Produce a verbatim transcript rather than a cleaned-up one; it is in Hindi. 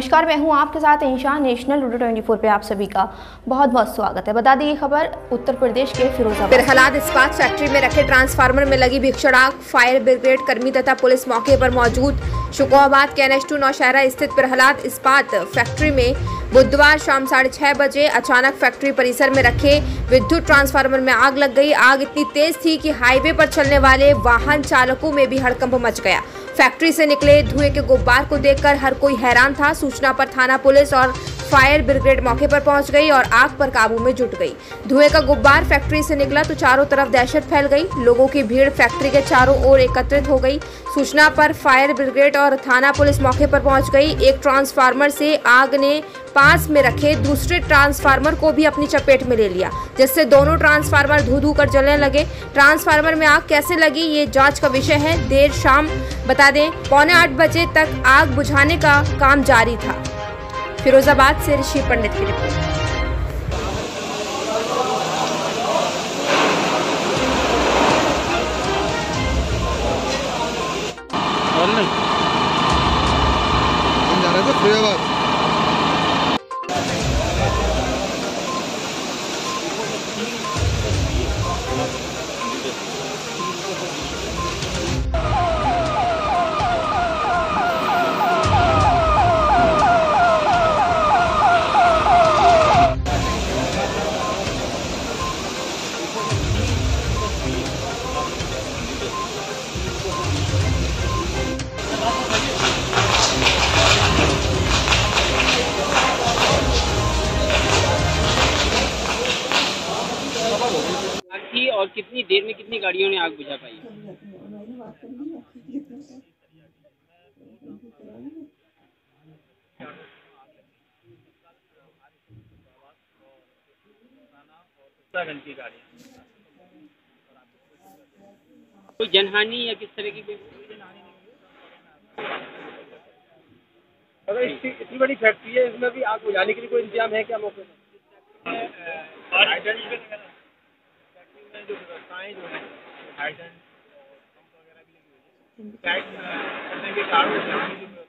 नमस्कार, मैं हूं आपके साथ इंशान। नेशनल लूडो चौबीस पे आप सभी का बहुत बहुत स्वागत है। बता दें ये खबर उत्तर प्रदेश के फिरोजाबाद बिरहलाद इस्पात फैक्ट्री में रखे ट्रांसफार्मर में लगी भीषण आग। फायर ब्रिगेड कर्मी तथा पुलिस मौके पर मौजूद। शुकोहाबाद के एन एच टू नौशहरा स्थित बिरहलाद इस्पात फैक्ट्री में बुधवार शाम साढ़े छह बजे अचानक फैक्ट्री परिसर में रखे विद्युत ट्रांसफार्मर में आग लग गई। आग इतनी तेज थी कि हाईवे पर चलने वाले वाहन चालकों में भी हड़कंप मच गया। फैक्ट्री से निकले धुएं के गुब्बार को देखकर हर कोई हैरान था। सूचना पर थाना पुलिस और फायर ब्रिगेड मौके पर पहुंच गई और आग पर काबू में जुट गई। धुएं का गुब्बार फैक्ट्री से निकला तो चारों तरफ दहशत फैल गई। लोगों की भीड़ फैक्ट्री के चारों ओर एकत्रित हो गई। सूचना पर फायर ब्रिगेड और थाना पुलिस मौके पर पहुंच गई। एक ट्रांसफार्मर से आग ने पास में रखे दूसरे ट्रांसफार्मर को भी अपनी चपेट में ले लिया, जिससे दोनों ट्रांसफार्मर धू धू कर जलने लगे। ट्रांसफार्मर में आग कैसे लगी ये जांच का विषय है। देर शाम बता दें पौने आठ बजे तक आग बुझाने का काम जारी था। फिरोजाबाद से ऋषि पंडित की रिपोर्ट। हम जा रहे थे फिरोजाबाद। थी और कितनी देर में कितनी गाड़ियों ने आग बुझा पाई? कोई जनहानि या किस तरह की कोई? अगर इतनी बड़ी फैक्ट्री है, इसमें भी आग बुझाने के लिए कोई इंतजाम है क्या मौके पर? जो व्यवस्थाएं जो है हाइड्रेंट पंप वगैरह भी लगी हुई है, करने के कारण